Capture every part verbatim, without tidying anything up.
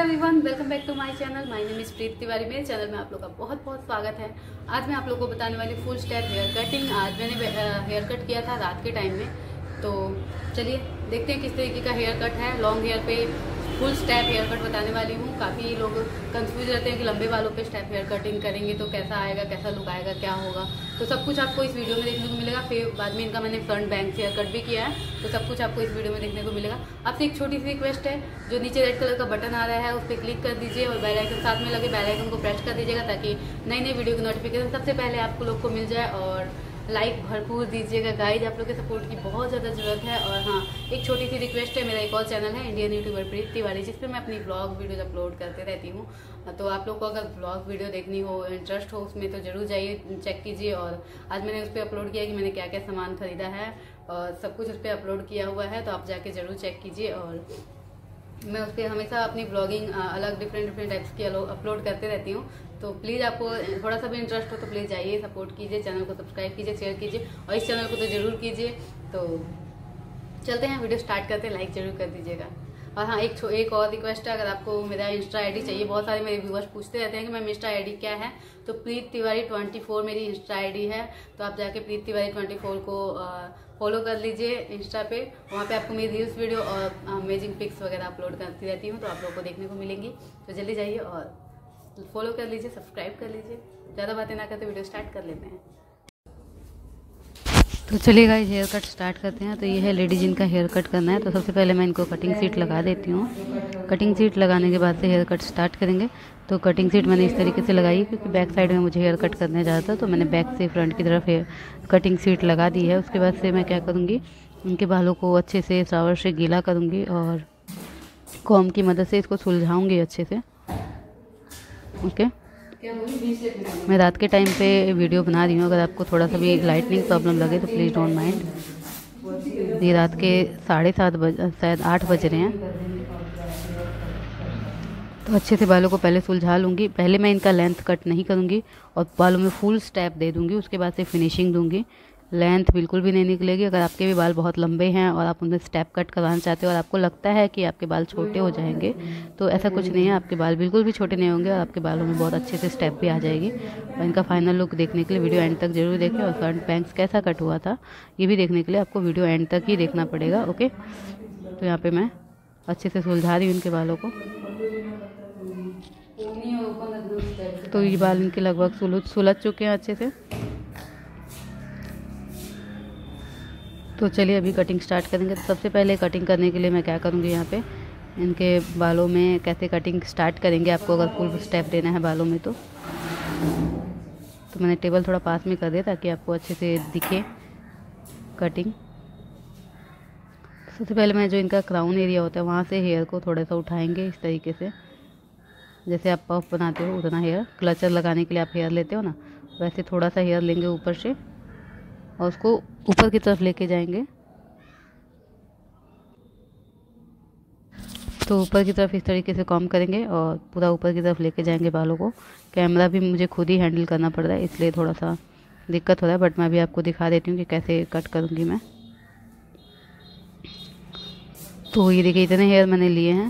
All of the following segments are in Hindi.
Everyone, welcome back to my channel. My name is Preet Tiwari. मेरे चैनल में आप लोग का बहुत बहुत स्वागत है। आज मैं आप लोग को बताने वाली फुल स्टेप हेयर कटिंग। आज मैंने हेयर कट किया था रात के टाइम में, तो चलिए देखते हैं किस तरीके का हेयर कट है। लॉन्ग हेयर पे फुल स्टेप हेयर कट बताने वाली हूँ। काफ़ी लोग कंफ्यूज रहते हैं कि लंबे बालों पे स्टेप हेयर कटिंग करेंगे तो कैसा आएगा, कैसा लुक आएगा, क्या होगा। तो सब कुछ आपको इस वीडियो में देखने को मिलेगा। फिर बाद में इनका मैंने फ्रंट बैंक से हेयर कट भी किया है, तो सब कुछ आपको इस वीडियो में देखने को मिलेगा। आपसे एक छोटी सी रिक्वेस्ट है, जो नीचे रेड कलर का बटन आ रहा है उस पर क्लिक कर दीजिए और बेल आइकन साथ में लगे बेल आइकन को प्रेस कर दीजिएगा, ताकि नई नई वीडियो की नोटिफिकेशन सबसे पहले आपको लोग को मिल जाए। और लाइक भरपूर दीजिएगा गाइज, आप लोग के सपोर्ट की बहुत ज़्यादा ज़रूरत है। और हाँ, एक छोटी सी रिक्वेस्ट है, मेरा एक और चैनल है इंडियन यूट्यूबर प्रीत तिवारी, जिसपे मैं अपनी ब्लॉग वीडियोज अपलोड करते रहती हूँ। तो आप लोग को अगर ब्लॉग वीडियो देखनी हो, इंटरेस्ट हो उसमें, तो ज़रूर जाइए, चेक कीजिए। और आज मैंने उस पर अपलोड किया कि मैंने क्या क्या सामान खरीदा है और सब कुछ उस पर अपलोड किया हुआ है, तो आप जाके ज़रूर चेक कीजिए। और मैं उस पर हमेशा अपनी ब्लॉगिंग अलग डिफरेंट डिफरेंट टाइप्स की अपलोड करते रहती हूँ। तो प्लीज़ आपको थोड़ा सा भी इंटरेस्ट हो तो प्लीज़ जाइए, सपोर्ट कीजिए, चैनल को सब्सक्राइब कीजिए, शेयर कीजिए और इस चैनल को तो ज़रूर कीजिए। तो चलते हैं, वीडियो स्टार्ट करते हैं, लाइक ज़रूर कर दीजिएगा। और हाँ, एक एक और रिक्वेस्ट है, अगर आपको मेरा इंस्टा आईडी चाहिए, बहुत सारे मेरे व्यूअर्स पूछते रहते हैं कि मैम इंस्टा आईडी क्या है, तो प्रीत तिवारी ट्वेंटी फोर मेरी इंस्टा आईडी है। तो आप जाके प्रीत तिवारी ट्वेंटी फोर को फॉलो कर लीजिए इंस्टा पे। वहाँ पे आपको मेरी रील्स वीडियो और अमेजिंग पिक्स वगैरह अपलोड करती रहती हूँ, तो आप लोग को देखने को मिलेंगी। तो जल्दी जाइए और फॉलो कर लीजिए, सब्सक्राइब कर लीजिए। ज़्यादा बातें ना करते वीडियो स्टार्ट कर लेते हैं। तो चलिए गाइस, हेयर कट स्टार्ट करते हैं। तो ये है लेडीज जिनका हेयर कट करना है, तो सबसे पहले मैं इनको कटिंग सीट लगा देती हूँ। कटिंग सीट लगाने के बाद से हेयर कट स्टार्ट करेंगे। तो कटिंग सीट मैंने इस तरीके से लगाई क्योंकि बैक साइड में मुझे हेयर कट करने जाता था, तो मैंने बैक से फ्रंट की तरफ हेयर कटिंग सीट लगा दी है। उसके बाद से मैं क्या करूँगी, उनके बालों को अच्छे से शावर से गीला करूँगी और कॉम की मदद से इसको सुलझाऊँगी अच्छे से। ओके, मैं रात के टाइम पे वीडियो बना रही हूँ। अगर आपको थोड़ा सा भी लाइटनिंग प्रॉब्लम लगे तो प्लीज़ डोंट माइंड। ये रात के साढ़े सात बज शायद आठ बज रहे हैं। तो अच्छे से बालों को पहले सुलझा लूँगी। पहले मैं इनका लेंथ कट नहीं करूँगी और बालों में फुल स्टेप दे दूँगी, उसके बाद से फिनिशिंग दूँगी। लेंथ बिल्कुल भी नहीं निकलेगी। अगर आपके भी बाल बहुत लंबे हैं और आप उनमें स्टेप कट करवाना चाहते हो और आपको लगता है कि आपके बाल छोटे हो जाएंगे, तो ऐसा कुछ नहीं है, आपके बाल बिल्कुल भी छोटे नहीं होंगे और आपके बालों में बहुत अच्छे से स्टेप भी आ जाएगी। और इनका फाइनल लुक देखने के लिए वीडियो एंड तक जरूर देखें। और फ्रंट बैंक्स कैसा कट हुआ था ये भी देखने के लिए आपको वीडियो एंड तक ही देखना पड़ेगा। ओके, तो यहाँ पर मैं अच्छे से सुलझा रही हूँ इनके बालों को। तो ये बाल इनके लगभग सुलझ सुलझ चुके हैं अच्छे से। तो चलिए अभी कटिंग स्टार्ट करेंगे। तो सबसे पहले कटिंग करने के लिए मैं क्या करूँगी, यहाँ पे इनके बालों में कैसे कटिंग स्टार्ट करेंगे, आपको अगर फुल स्टेप देना है बालों में तो तो मैंने टेबल थोड़ा पास में कर दिया ताकि आपको अच्छे से दिखे कटिंग। सबसे पहले मैं जो इनका क्राउन एरिया होता है वहाँ से हेयर को थोड़ा सा उठाएंगे इस तरीके से। जैसे आप पफ बनाते हो उतना हेयर, क्लचर लगाने के लिए आप हेयर लेते हो ना, वैसे थोड़ा सा हेयर लेंगे ऊपर से और उसको ऊपर की तरफ लेके जाएंगे। तो ऊपर की तरफ इस तरीके से कॉम्ब करेंगे और पूरा ऊपर की तरफ लेके जाएंगे बालों को। कैमरा भी मुझे खुद ही हैंडल करना पड़ रहा है, इसलिए थोड़ा सा दिक्कत हो रहा है, बट मैं भी आपको दिखा देती हूँ कि कैसे कट करूँगी मैं। तो ये देखिए, इतने हेयर मैंने लिए हैं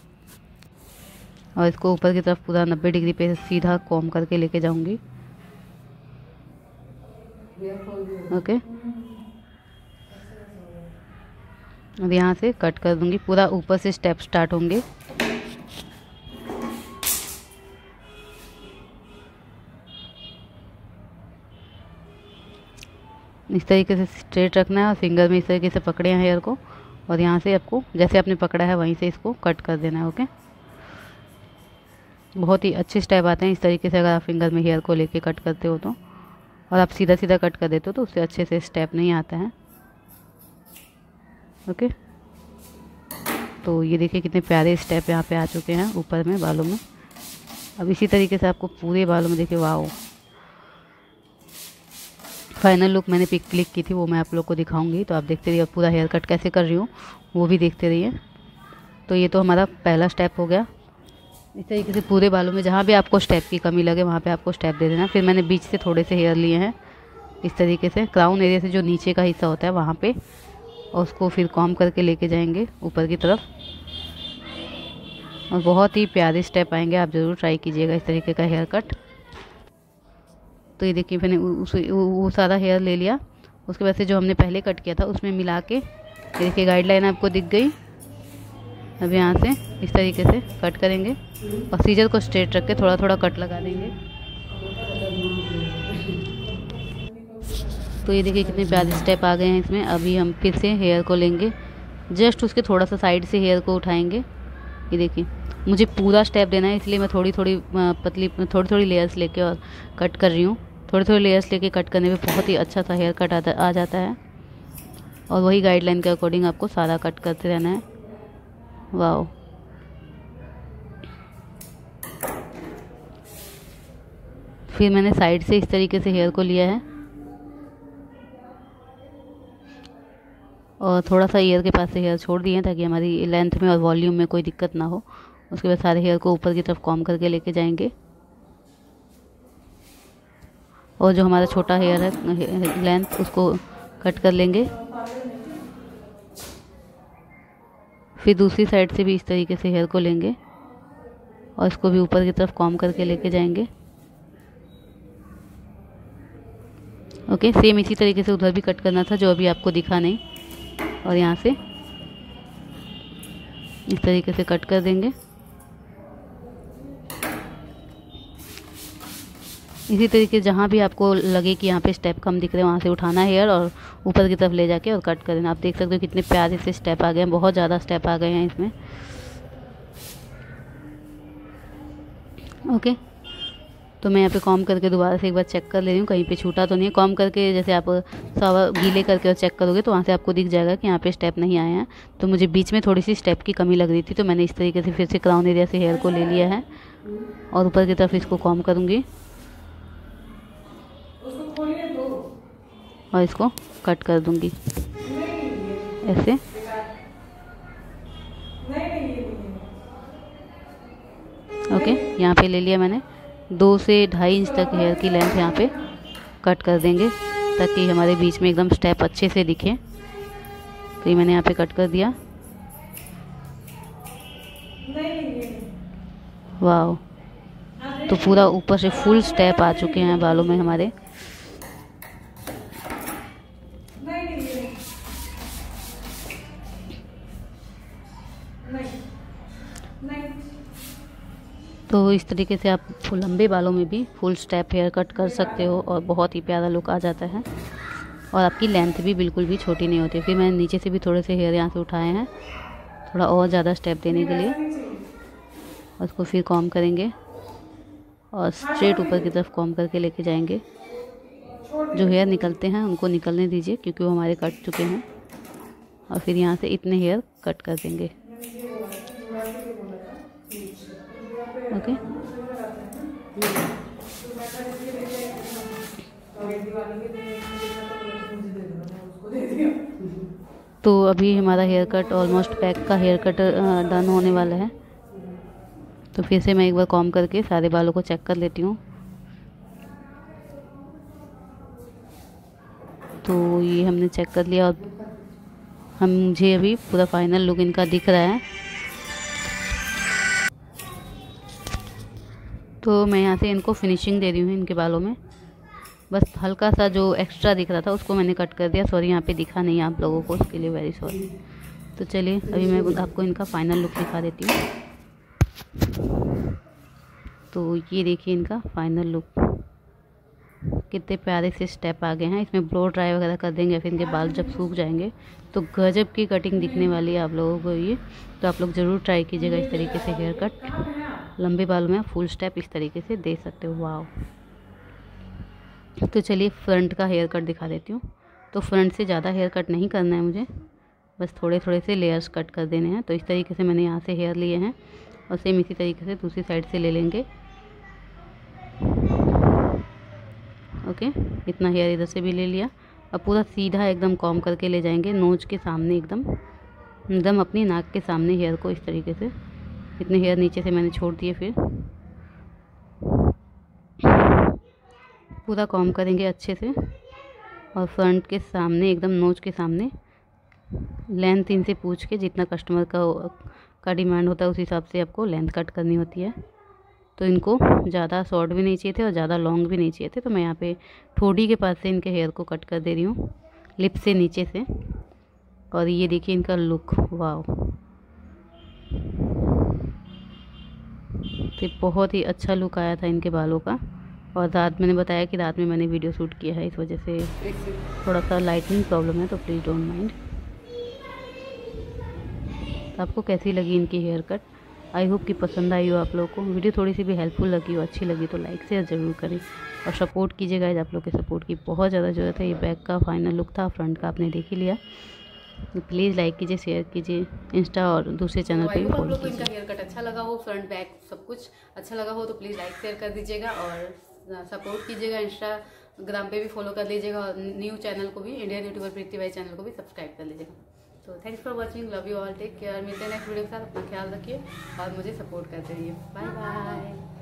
और इसको ऊपर की तरफ पूरा नब्बे डिग्री पे सीधा कॉम्ब करके लेके जाऊँगी। ओके, अब यहाँ से कट कर दूंगी। पूरा ऊपर से स्टेप स्टार्ट होंगे। इस तरीके से स्ट्रेट रखना है और फिंगर में इस तरीके से पकड़े हैं हेयर को और यहाँ से आपको जैसे आपने पकड़ा है वहीं से इसको कट कर देना है। ओके, बहुत ही अच्छे स्टेप आते हैं इस तरीके से, अगर आप फिंगर में हेयर को लेके कट करते हो तो। और आप सीधा सीधा कट कर देते हो तो उससे अच्छे से स्टेप नहीं आता है। ओके, तो ये देखिए कितने प्यारे स्टेप यहाँ पे आ चुके हैं ऊपर में बालों में। अब इसी तरीके से आपको पूरे बालों में देखिए, वाओ, फाइनल लुक मैंने पिक क्लिक की थी, वो मैं आप लोग को दिखाऊंगी। तो आप देखते रहिए, पूरा हेयर कट कैसे कर रही हूँ वो भी देखते रहिए। तो ये तो हमारा पहला स्टेप हो गया। इस तरीके से पूरे बालों में जहाँ भी आपको स्टेप की कमी लगे वहाँ पे आपको स्टेप दे देना। फिर मैंने बीच से थोड़े से हेयर लिए हैं इस तरीके से, क्राउन एरिया से जो नीचे का हिस्सा होता है वहाँ पे, और उसको फिर कॉम्ब करके लेके जाएंगे ऊपर की तरफ। और बहुत ही प्यारे स्टेप आएंगे, आप ज़रूर ट्राई कीजिएगा इस तरीके का हेयर कट। तो ये देखिए मैंने उस वो सारा हेयर ले लिया, उसके बाद से जो हमने पहले कट किया था उसमें मिला के, ये देखिए गाइडलाइन आपको दिख गई। अब यहाँ से इस तरीके से कट करेंगे और सीजर को स्ट्रेट रख के थोड़ा थोड़ा कट लगा देंगे। तो ये देखिए कितने प्यारे स्टेप आ गए हैं इसमें। अभी हम फिर से हेयर को लेंगे, जस्ट उसके थोड़ा सा साइड से हेयर को उठाएंगे। ये देखिए मुझे पूरा स्टेप देना है, इसलिए मैं थोड़ी थोड़ी पतली थोड़ी थोड़ी लेयर्स लेके और कट कर रही हूँ। थोड़ी थोड़ी लेयर्स लेके कट करने में बहुत ही अच्छा सा हेयर कट आ जाता है, और वही गाइडलाइन के अकॉर्डिंग आपको सारा कट करते रहना है। वाओ, फिर मैंने साइड से इस तरीके से हेयर को लिया है और थोड़ा सा ईयर के पास से हेयर छोड़ दिए हैं ताकि हमारी लेंथ में और वॉल्यूम में कोई दिक्कत ना हो। उसके बाद सारे हेयर को ऊपर की तरफ कॉम्ब करके लेके जाएंगे, और जो हमारा छोटा हेयर है लेंथ उसको कट कर लेंगे। फिर दूसरी साइड से भी इस तरीके से हेयर को लेंगे और इसको भी ऊपर की तरफ कॉम्ब करके लेके जाएंगे। ओके, सेम इसी तरीके से उधर भी कट करना था जो अभी आपको दिखा नहीं, और यहाँ से इस तरीके से कट कर देंगे। इसी तरीके जहाँ भी आपको लगे कि यहाँ पे स्टेप कम दिख रहे हैं वहाँ से उठाना हेयर और ऊपर की तरफ ले जाके और कट कर देना। आप देख सकते हो कितने प्यारे से स्टेप आ गए हैं, बहुत ज़्यादा स्टेप आ गए हैं इसमें। ओके, तो मैं यहाँ पे कॉम्ब करके दोबारा से एक बार चेक कर ले रही हूँ कहीं पे छूटा तो नहीं है। कॉम्ब करके जैसे आप सावा गीले करके और चेक करोगे तो वहाँ से आपको दिख जाएगा कि यहाँ पे स्टेप नहीं आए हैं। तो मुझे बीच में थोड़ी सी स्टेप की कमी लग रही थी, तो मैंने इस तरीके से फिर से क्राउन एरिया से हेयर को ले लिया है और ऊपर की तरफ इसको कॉम्ब करूँगी और इसको कट कर दूँगी ऐसे। ओके, यहाँ पे ले लिया मैंने, दो से ढाई इंच तक हेयर की लेंथ यहाँ पे कट कर देंगे ताकि हमारे बीच में एकदम स्टेप अच्छे से दिखे। तो ये मैंने यहाँ पे कट कर दिया। वाह, तो पूरा ऊपर से फुल स्टेप आ चुके हैं बालों में हमारे। तो इस तरीके से आप लंबे बालों में भी फुल स्टेप हेयर कट कर सकते हो और बहुत ही प्यारा लुक आ जाता है, और आपकी लेंथ भी बिल्कुल भी छोटी नहीं होती। फिर मैंने नीचे से भी थोड़े से हेयर यहाँ से उठाए हैं थोड़ा और ज़्यादा स्टेप देने के लिए, और उसको फिर कॉम्ब करेंगे और स्ट्रेट ऊपर की तरफ कॉम्ब करके लेके जाएंगे। जो हेयर निकलते हैं उनको निकलने दीजिए क्योंकि वो हमारे कट चुके हैं, और फिर यहाँ से इतने हेयर कट कर देंगे। ओके, तो अभी हमारा हेयर कट ऑलमोस्ट पैक का हेयर कट डन होने वाला है। तो फिर से मैं एक बार कॉम्ब करके सारे बालों को चेक कर लेती हूँ। तो ये हमने चेक कर लिया और हम मुझे अभी पूरा फाइनल लुक इनका दिख रहा है। तो मैं यहाँ से इनको फिनिशिंग दे रही हूँ इनके बालों में। बस हल्का सा जो एक्स्ट्रा दिख रहा था उसको मैंने कट कर दिया। सॉरी, यहाँ पे दिखा नहीं आप लोगों को, उसके लिए वेरी सॉरी। तो चलिए अभी मैं आपको इनका फाइनल लुक दिखा देती हूँ। तो ये देखिए इनका फाइनल लुक, कितने प्यारे से स्टेप आ गए हैं। इसमें ब्लो ड्राई वगैरह कर देंगे, फिर इनके बाल जब सूख जाएंगे तो गजब की कटिंग दिखने वाली है आप लोगों को ये। तो आप लोग ज़रूर ट्राई कीजिएगा इस तरीके से हेयर कट। लंबे बालों में फुल स्टेप इस तरीके से दे सकते हो। वाव, तो चलिए फ्रंट का हेयर कट दिखा देती हूँ। तो फ्रंट से ज़्यादा हेयर कट नहीं करना है मुझे, बस थोड़े थोड़े से लेयर्स कट कर देने हैं। तो इस तरीके से मैंने यहाँ से हेयर लिए हैं और सेम इसी तरीके से दूसरी साइड से ले लेंगे। ओके, इतना हेयर इधर से भी ले लिया। अब पूरा सीधा एकदम कॉम्ब करके ले जाएंगे नोज के सामने, एकदम एकदम अपनी नाक के सामने हेयर को इस तरीके से। इतने हेयर नीचे से मैंने छोड़ दिए, फिर पूरा कॉम्ब करेंगे अच्छे से और फ्रंट के सामने एकदम नोज के सामने लेंथ इनसे पूछ के जितना कस्टमर का का डिमांड होता है उस हिसाब से आपको लेंथ कट करनी होती है। तो इनको ज़्यादा शॉर्ट भी नहीं चाहिए थे और ज़्यादा लॉन्ग भी नहीं चाहिए थे, तो मैं यहाँ पे ठोड़ी के पास से इनके हेयर को कट कर दे रही हूँ, लिप से नीचे से। और ये देखिए इनका लुक, वाव, तो बहुत ही अच्छा लुक आया था इनके बालों का। और रात मैंने बताया कि रात में मैंने वीडियो शूट किया है, इस वजह से थोड़ा सा लाइटनिंग प्रॉब्लम है, तो प्लीज़ डोंट माइंड। तो आपको कैसी लगी इनकी हेयर कट? आई होप कि पसंद आई हो आप लोगों को। वीडियो थोड़ी सी भी हेल्पफुल लगी हो, अच्छी लगी तो लाइक शेयर ज़रूर करें और सपोर्ट कीजिएगा। आप लोग के सपोर्ट की बहुत ज़्यादा ज़रूरत है। ये बैक का फाइनल लुक था, फ्रंट का आपने देख ही लिया। प्लीज़ लाइक कीजिए, शेयर कीजिए, इंस्टा और दूसरे चैनल पे भी फॉलो कीजिए। आप लोग को इनका हेयर कट अच्छा लगा हो, फ्रंट बैक सब कुछ अच्छा लगा हो, तो प्लीज़ लाइक शेयर कर दीजिएगा और सपोर्ट कीजिएगा। इंस्टाग्राम पे भी फॉलो कर लीजिएगा और न्यू चैनल को भी, Indian YouTuber Preeti Bai channel को भी सब्सक्राइब कर लीजिएगा। तो thanks for watching, love you all, take care. मिलते हैं नेक्स्ट वीडियो के साथ। अपना ख्याल रखिए और मुझे सपोर्ट करते रहिए। Bye bye.